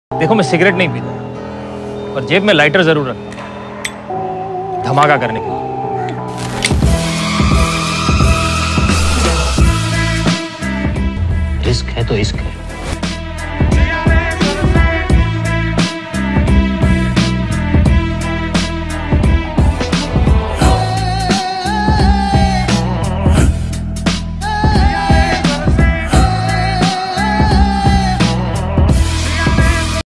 देखो मैं सिगरेट नहीं पीता, पर जेब में लाइटर जरूर रखता हूं, धमाका करने के लिए। इश्क है तो इश्क है।